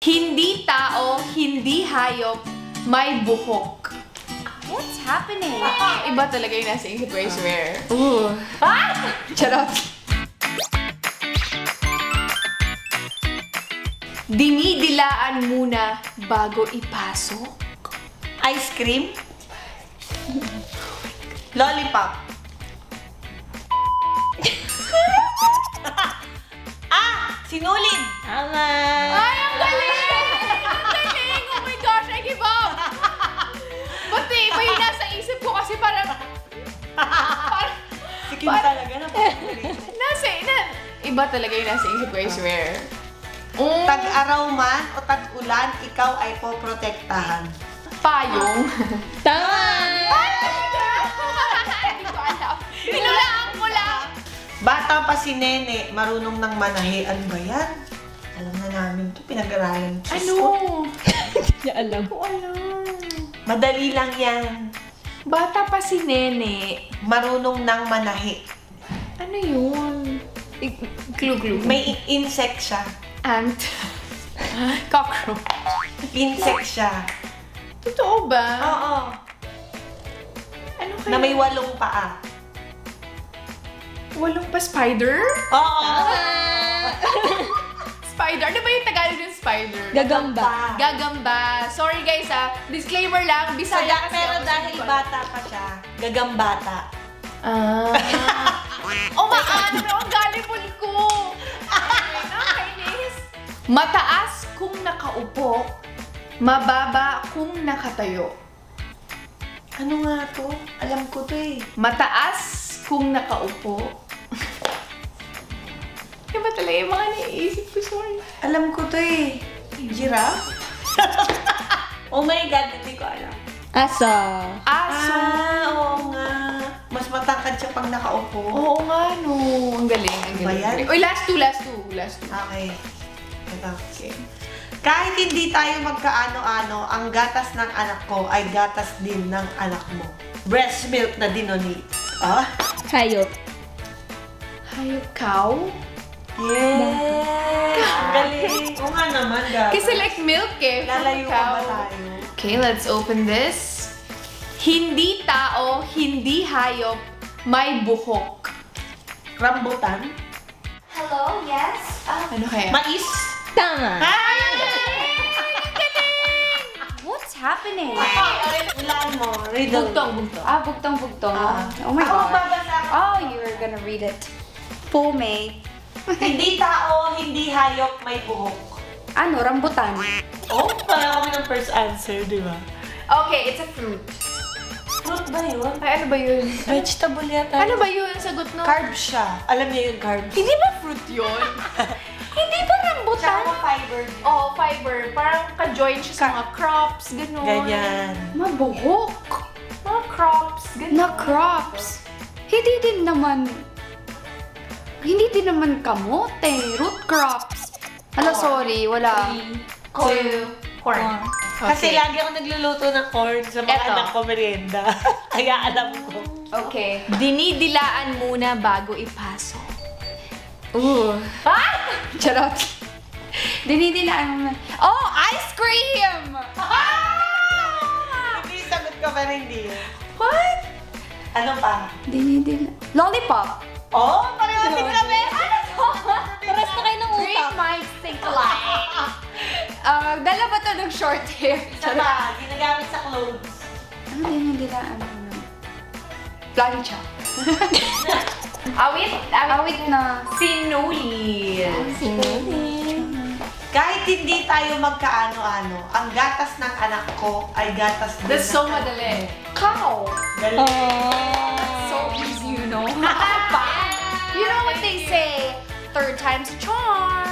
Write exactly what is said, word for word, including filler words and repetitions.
Hindi tao, hindi hayop, may buhok. What's happening? Iba talaga yung nasa isip ko, I swear. Ooh. Ah! Charot. Dinidilaan muna bago ipasok. Ice cream? Lollipop? Ah! Sinulid! Tama! Ay, ang galing! Ang galing! Oh my gosh, I give up! Ba't eh, iba yung nasa isip ko kasi parang... parang Si Kim talaga na nasa, na, iba talaga yung nasa isip ko, I swear. Mm. Tag-araw man o tag-ulan, ikaw ay poprotektahan. Payong. Tama! Hindi ko alam. Pinulaan ko lang. Bata pa si Nene, marunong ng manahi. Ano ba yan? Alam na namin ito, pinag-aralan. Diyos Ano? ko. Hindi alam. Hindi ko alam. Madali lang yan. Bata pa si Nene. Marunong ng manahi. Ano yun? Clue-clue. May insect siya. Ant. Cockroach. Insect siya. Totoo ba? Oo. Ano kaya? Na may walong paa. Walong pa spider? Oo. Spider? Ano ba yung Tagalog ng spider? Gagamba. Gagamba. Sorry guys ah. Disclaimer lang. So, Bisaya da- kasi pero ako, dahil hindi ko alam. bata pa siya, gagambata. Ah. Oh my God! Ang galibol ko! Ay, nakakainis. Mataas kung nakaupo, mababa kung nakatayo. Ano nga to? Alam ko to eh. Mataas kung nakaupo. Iba talaga yung mga naiisip ko, sorry. Alam ko to eh. Giraffe? Oh my God, hindi ko alam. Aso. Aso. Ah, oo nga. Mas matangkad siya pag nakaupo. Oo nga, no. Ang galing, ang Ba galing. yan? Uy, last two, last two, last two. Okay. Ito. Okay. Kahit hindi tayo magkaano-ano, ang gatas ng anak ko ay gatas din ng anak mo. Breast milk na dinonate. Ah? Hayop. Hayop, cow? Yes! Ang galing! Oo nga naman, gatas. Kasi like milk eh. from Lalayo a ka cow. ba tayo? Okay, let's open this. Hindi tao, hindi hayop, may buhok. Rambutan? Hello, yes? Ano kaya? Mais? Tama. Ay! What's happening? Ulan mo. Riddle. Bugtong, bugtong. Ah, bugtong-bugtong. Ah. Oh my Ako God. magbabasa. Oh, you're gonna read it. Pume. Hindi tao, hindi hayop, may buhok. Ano, rambutan. Oh, para kami ng first answer, di ba? Okay, it's a fruit. Fruit ba yun? Ay, ano ba yun? Vegetable yata. Ano ba yun? Sagot no? Carb siya. Alam niya yung carbs. Hindi ba fruit yun? Hindi ba rambutan? Tsaka fiber. Oh, fiber. Parang ka-join siya sa mga crops, gano'n. Ganyan. Mabuhok. Mga crops, gano'n. Na crops. Hindi din naman, hindi din naman kamote, root crops. Ala, sorry, wala. Two. Corn. Kasi lagi ako nagluluto ng corn sa mga Eto. anak ko merienda. Kaya alam ko. Okay. Dinidilaan muna bago ipasok. Ooh. Ah! Charot. Dinidilaan mo. Oh, ice cream! Ah! Hindi, sagot ka pa rin hindi. What? Ano pa? Dinidila. Lollipop. Oh, pareho din kami. Ano to? Paras na kayo ng Great utak. minds think alike. Ah, dala ba to ng short hair? Isa pa, ginagamit sa clothes. Ano dinidilaan mo? Plancha. Awit. Awit na. Sinuli. Kahit hindi tayo magkaano-ano, ang gatas ng anak ko ay gatas din That's ng so anak madali. mo. Cow. Galing. So easy, you know. You know what they say? Third time's a charm.